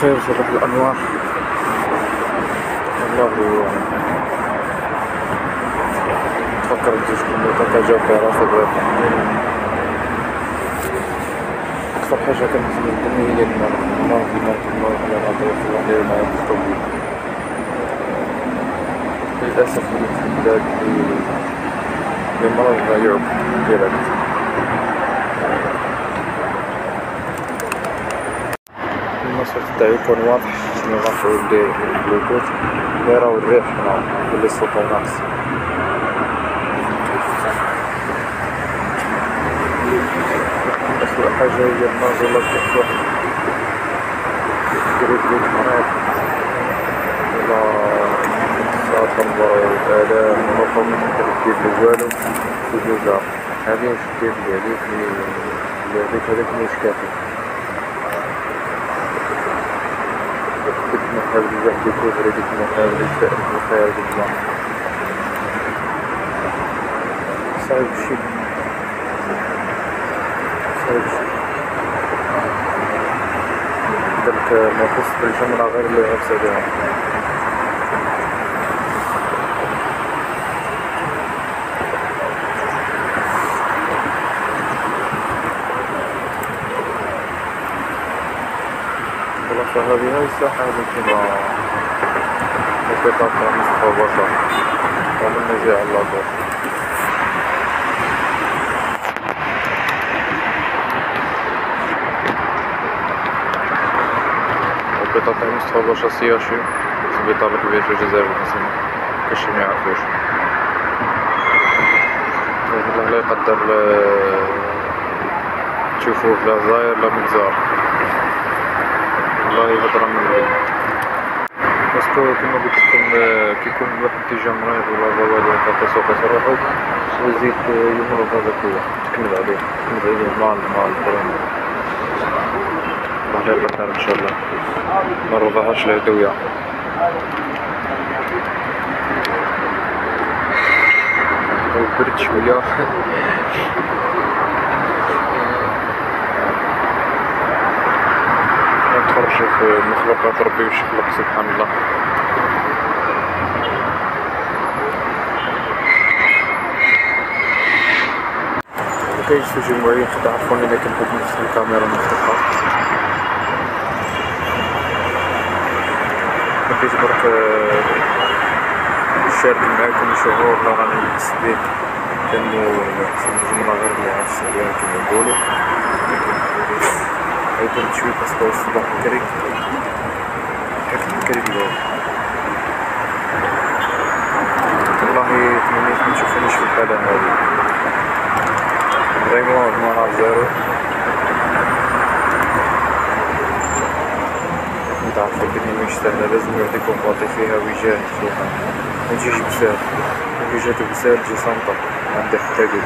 الخير صباح الأنوار. والله تفكر ندوز كمبيوتر كجاو في راسي أكثر حاجة كنهتم بها هي المرض على الأطراف ديال الماء الطبي. للأسف وليت في البلاد اللي مرض لا يعرف ديالك. النصوص تاعي يكون واضح شنو غنفعل البلوتوث غير الريح هنا اللي الصوت ناقص. أسوأ حاجة هي النازلات تفتح تريد مرض ولا ساعة الآلام ونقوم بالتركيب والو في الجزر. هذه مشكلة هذيك مش كافي. كنت نحاول الواحد يكون هذيك نحاول الخير بالله صعيب شي درك ما يخص بالجمرة غير اللي غتساليها. الخلاصة هذه هاي الساحة التي قطعة نصف بشر ومن نزيع اللابور. قطعة نصف بشر سياشي سبيطار الكبير في الجزائر المسلمة كلشي ميعرفوش. الله لا يقدر تشوفوه لا زاير لا متزار. والله هضرة من العين باسكو كيما قلت لكم كيكون الواحد تيجا مريض ولا زوال ولا تسوق روحو ويزيد يمرض هذاك هو تكمل عليه مال الكورونا. الله لا يقدر ان شاء الله ما نرضاهاش العدوية. برد شوية نتفرج في مخلوقات ربي وش خلق سبحان الله. مكاينش شي جمهوريين تعرفوني إلا كنحط نفس الكاميرا مفتوحة. مكاينش برك نشارك معاكم شعور لا راني نحس بيه كانو الجملة غير اللي عرفت عليها كيما نقولو. عيطت شوي باسكو الصباح بكري حكت بكري اليوم. والله تمنيت منشوفونيش في الحالة هادي فريمون المرض زيرو. نتعرفو بلي ماهيش ساهلة لازم الواحد يكون باطي فيها ويجاهد فيها متجيش بساهل. كي جاتو بساهل تجي صامتة معندها حتى قد.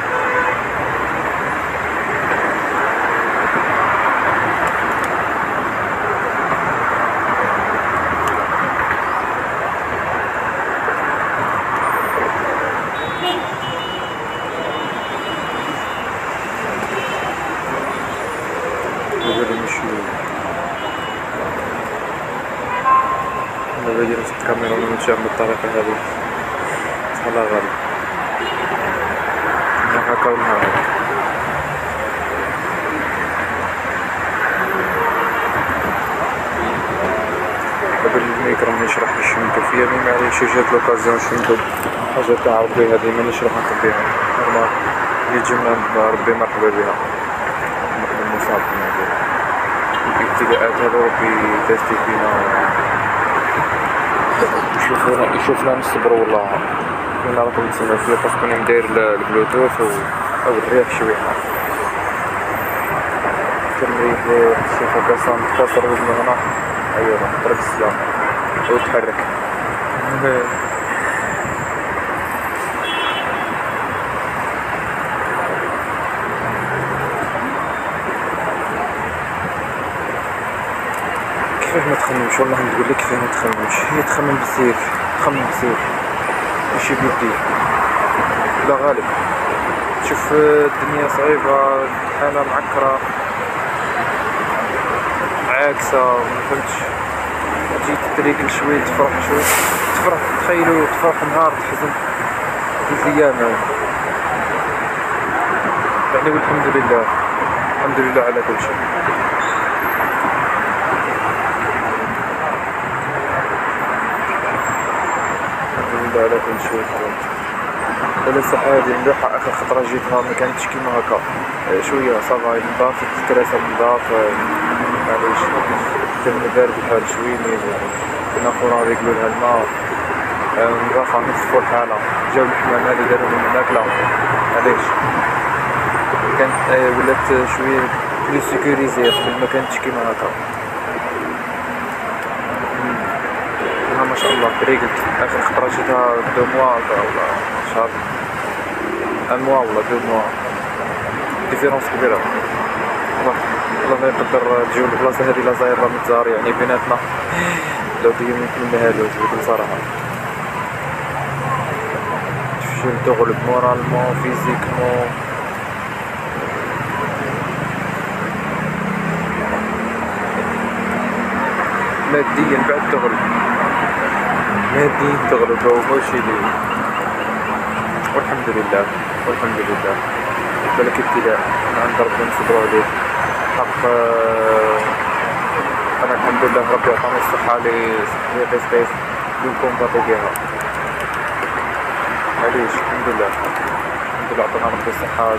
باجي نفتح الكاميرا ونمشيها بالطريقة هذه سهلة غالي نهار هكا ونهار هكا. قبل الميكرو نشرح نشمتو فيا مي معليش جات لوكازيون نشمتو حاجة تاع ربي هذه مانيش راح نخبيها نورمال اللي تجي من ربي مرحبا بها مرحبا المصاب كما نقولو. الابتلاءات هذا ربي يتاستي فينا يشوفنا نصبرو والله. كنا راكم تسمعو فيا باسكو انا نداير البلوتوث او الريح شويه كنريح شوفو كاسان تكسر وزنو هنا ايوا ضرب السلام وتحرك. كيفاه ما تخممش والله نقول لك كيفاه ما تخممش. هي تخمم بزاف ماشي بيدي لا غالب. شوف الدنيا صعيبة الحالة معكرة عاكسة مفهمتش. تجي تريكل شويه تفرح شويه تفرح تخيلوا تفرح نهار تحزن 3 ايام يعني والحمد لله الحمد لله على كل شيء. الحمد لله على كل شيء. انا الصحة هادي مليحة. اخر خطرة جيتها ما كانتش كيما هكا شوية صافا نضاف الكراسة نضاف معليش الدم بارد الحال شويني كنا خونا يقولولها الماء نضافها نصفو الحالة جاو الحمام هادي داروهم الماكلة معليش كانت ولات شوية بلو سيكوريزي قبل ما كانتش كيما هكا. ما شاء الله بريقلت اخر خطرة جيتها 2 موا ولا شهر 1 موا ولا 2 موا ديفيرونس كبيرة. الله ما يقدر تجيو البلاصة هادي لا زاير لا متزار يعني بيناتنا لو دي يمكن هادو بكل صراحة تفشل تغلب مورالمون فيزيكمون ماديا بعد تغلب ماديا تغلب هو ماشي لي والحمد لله والحمد لله بالك ابتلاء من عند ربي نصبرو عليه حق. انا الحمد لله ربي عطاني الصحة لي صحية بيس نكون باطي بيها معليش الحمد لله الحمد لله عطانا ربي الصحة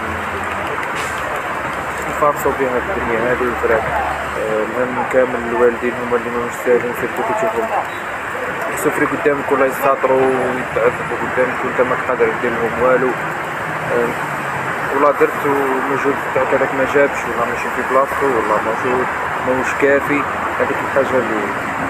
نفارسو بها في الدنيا هادي والفراق. المهم كامل الوالدين هما اللي ماهمش ساهلين سيرتو كي تشوفهم سفري قدامك ولا يساطروا ويتعذبوا قدامك وانت ماك قادر دير لهم والو ولا درتو مجهود تاعك هذاك ما جابش ولا ماشي في بلاصتو ولا مجهود ماهوش كافي هذيك الحاجة اللي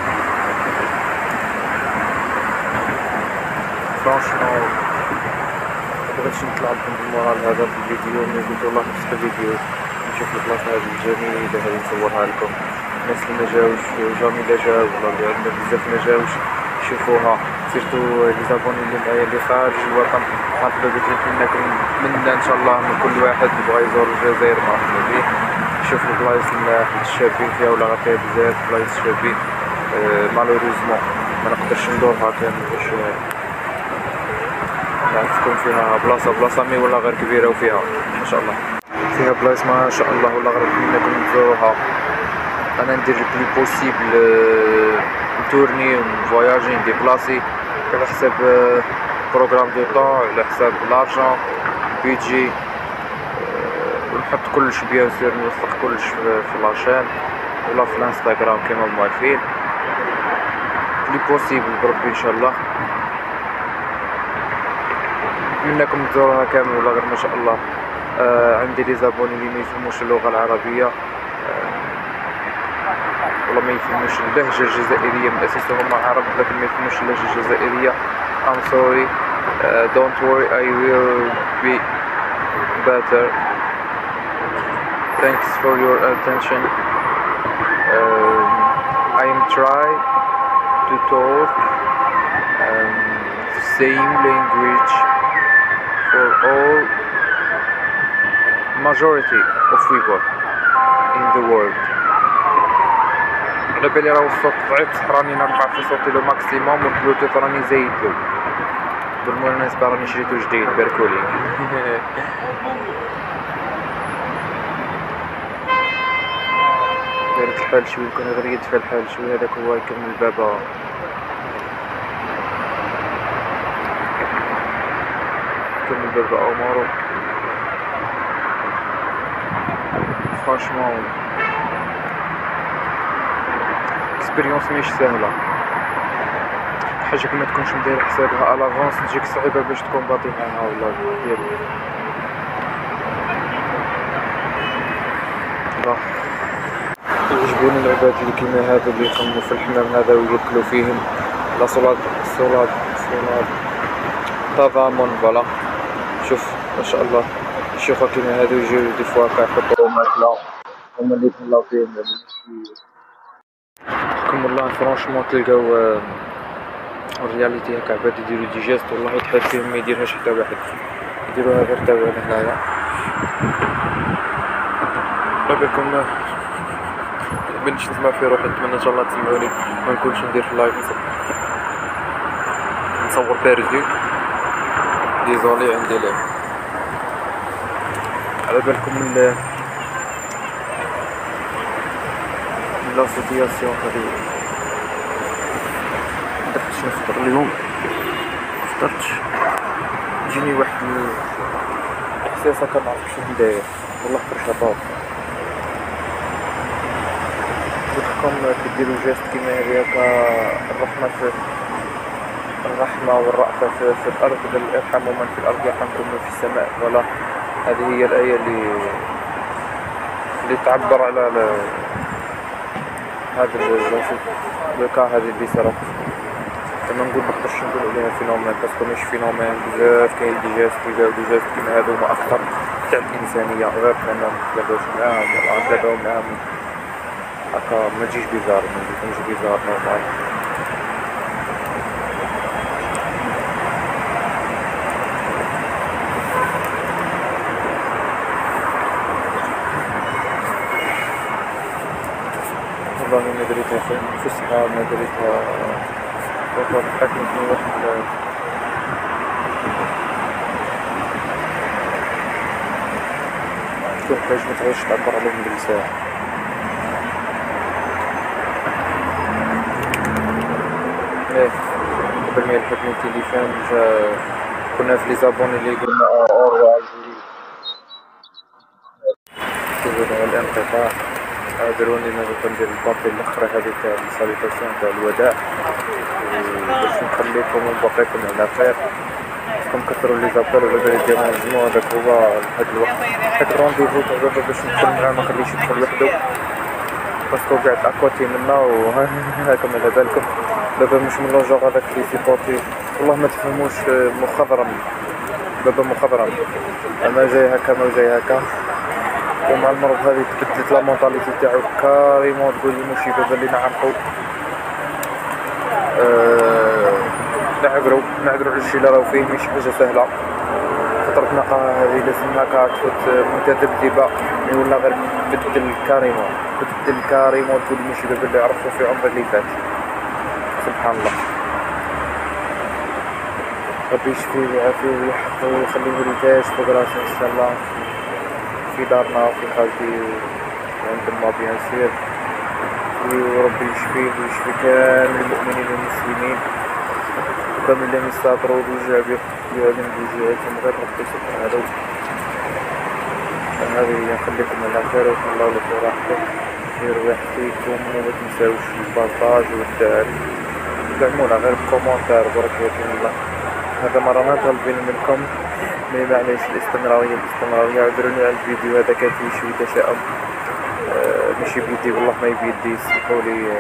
فرانشمون مبغيتش نطلع لكم بالمورال هذا في الفيديو ملي قلت والله نفس الفيديو نشوف البلاصة هذه الجميلة هذه نصورها لكم الناس اللي ما جاوش جامي لا جاو ولا اللي عندنا بزاف ما جاوش يشوفوها سيرتو لي زابوني اللي معايا اللي خارج الوطن مرحبا بكم منكم منا ان شاء الله من كل واحد بغا يزور الجزائر مرحبا به يشوف البلايص اللي الشابين فيها ولا غير فيها بزاف بلايص شابين. مالوروزمون ما نقدرش ندورها كامل باش تكون فيها بلاصة مي ولا غير كبيرة وفيها ما شاء الله فيها بلايص ما شاء الله ولا غير منكم تزوروها. انا ندير البلو بوسيبل نتورني ونفواياجي نديبلاسي على حساب بروغرام دو طون على حساب لارجون بيجي ونحط كلش بيان سور نوثق كلش في لاشين ولا في الانستغرام كيما موالفين بلو بوسيبل بربي ان شاء الله منكم تزوروها كامل ولا غير ما شاء الله. عندي لي زابوني اللي ما يفهموش اللغة العربية والله ما يفهموش اللهجة الجزائرية من أساسهم هما عرب لكن ما يفهموش اللهجة الجزائرية. I'm sorry, don't worry, I will be better. Thanks for your attention. I am try to talk the same language for all majority of people in the world. على بالي راهو الصوت ضعيف بصح راني نرفع في صوتي لو ماكسيموم والبلوتوث راني زايدلو بالمناسبة راني شريتو جديد باركولي. دارت الحال شوي كون غير يدفى الحال شوي هذاك هو يكمل بابا امورو فرانشمون اكسبيريونس ماهيش ساهلة حاجة كي ما تكونش مداير حسابها على لافونس تجيك صعيبة باش تكون باطي معاها ولا دير يعجبوني العباد اللي كيما هذا اللي يخممو في الحمام هذا ويوكلو فيهم لا صولاد تضامن فوالا. شوف ما شاء الله شوفوا كيما هادو يجيو دي فوا كيحطو ماكلة هما اللي يتهلاو فيهم حكم الله فرانشمون تلقاو الرياليتي هكا عباد يديرو دي جيست والله يتحال فيهم ما يديرهاش حتى واحد يديروها غير تاوان هنايا. بالكم كيبانليش نسمع فيه روحي. نتمنى ان شاء الله تسمعوني ما نكونش ندير في اللايف نصور بارزي. ديزولي عندي لايف على بالكم من لا سيتياسيون هادي. مدرتش نفطر اليوم، مفطرتش، جيني واحد الاحساس هكا معرفتش شنو داير والله فرشة طاب. قلتلكم كديرو جيست كيما هادي هكا الرحمة والرأفة في الأرض، بل ارحموا من في الأرض يرحمكم من في السماء. فوالا هذه هي الآية اللي تعبر على هذا الكا هذه اللي صارت. كما نقول مقدرش نقول عليها فينومين باسكو ماشي فينومين. بزاف كاين دي جيست يديرو دي جيست كيما هادو هما أخطر تاع الإنسانية، غير كنا متلاقاوش معاهم ولا نتلاقاو معاهم هكا ما تجيش بيزار، ما تجيش بيزار نورمال. والله ما دريتها فسحة، ما دريتها والله ضحكني واحد شوف باش متعرفش تعبر عليهم باللسان. ايه قبل ما يلحقني التليفون جا كنا في لي زابوني اللي قلنا اور الجيري كيقولوا الانقطاع. دروني انا كندير البابي الاخرى هذه تاع الساليتاسيون تاع الوداع باش نخليكم ونبقيكم على خير. كم كثروا لي زابيل ولا بالي ديرونجمون هذاك هو هاد الوقت هاد الرونديفو تاع دابا باش ندخل معاه ما نخليش يدخل وحدو باسكو قاعد اكوتي منا وهاكم على بالكم. دابا مش من لوجور هذاك لي سيبورتي والله ما تفهموش مخضرم دابا مخضرم اما جاي هكا ما جاي هكا. ومع المرض هذه تبدلت لا مونطاليتي تاعو كاريمون تقول لي ماشي دابا اللي نعرفو نعقرو على الشي اللي راهو فيه ماشي حاجه سهله. فترة نقاهة هذه لازم هكا تفوت متذبذبة ولا غير تبدل كاريمون تقول ماشي دابا اللي عرفو في عمر اللي فات. سبحان الله ربي يشفيه ويعافيه ويحفظه ويخليه لي فوق راسي ان شاء الله في دارنا وفي خالتي وعند ما بيان سير. وربي يشفيه ويشفي كامل المؤمنين والمسلمين وكامل اللي يستاطروا بالوجع بيعلم بوجوعاتهم غير ربي سبحانه. هذه هي نخليكم على خير ويكون الله لكم راحتكم يريح فيكم وما تنساوش البارطاج دعمونا غير بكومونتير بركة الله. هذا مرة طالبين منكم ما معناش الاستمرارية. عذروني على الفيديو هذا كان فيه شوية تشاؤم ماشي بيدي والله ما بيدي سمحولي.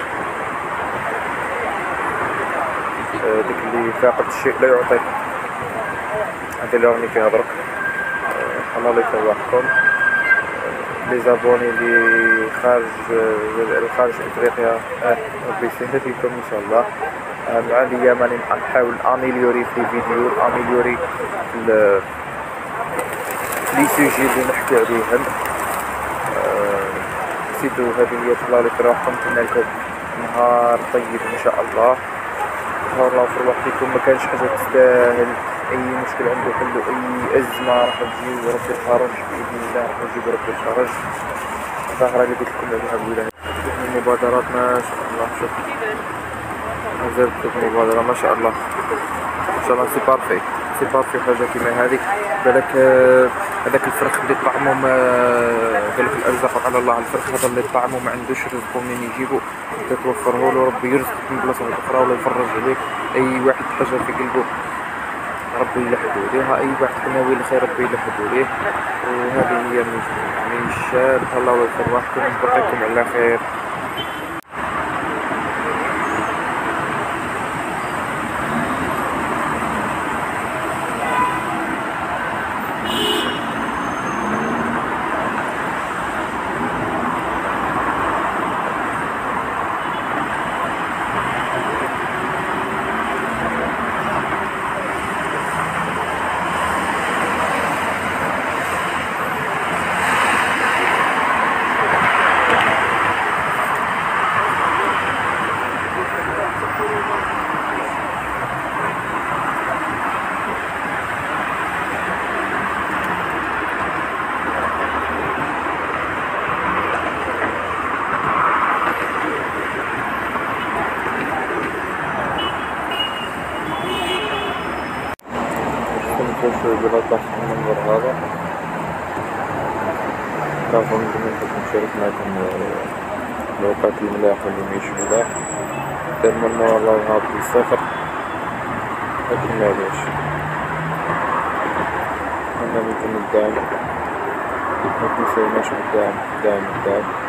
ديك اللي فاقد الشيء لا يعطي هذا اللي راني فيها درك. الله يفرحكم لي زابوني اللي خارج افريقيا ربي يسهل فيكم ان شاء الله. مع الايام راني نحاول اميليوري في الفيديو اميليوري لي سوجي اللي نحكي عليهم. سيدو هذه هي الله يفرحكم. نتمنى لكم نهار طيب ان شاء الله. نهار الله يفرح فيكم. ما كانش حاجه تستاهل اي مشكل عنده حلو اي ازمه راح تجي وربي الفرج باذن الله راح يجيب ربي الفرج. الظاهره اللي قلت لكم عليها بولا المبادرات ما شاء الله. شوف زادت المبادره ما شاء الله ان شاء الله. سي بارفي حاجه كيما هذيك. بالك هذاك الفرخ اللي طعمه ما قالك الارزاق على الله. الفرخ هذا اللي طعمه ما عندوش رزق منين يجيبو تتوفره له ربي يرزقك من بلاصه اخرى ولا يفرج عليك. اي واحد حاجه في قلبه ربي يلحقو ليها. اي واحد حناوي الخير ربي يلحقو ليه. وهذه هي من الشاب الله يفرحكم ونبقيكم على خير. شوي بلطف المنظر هذا. كافون إني نشارك معكم الأوقات الملاح واللي ميش ملاح. دايما المرة الله هابط للصفر، لكن معليش أنا منكم الدعم، متنسوناش بالدعم.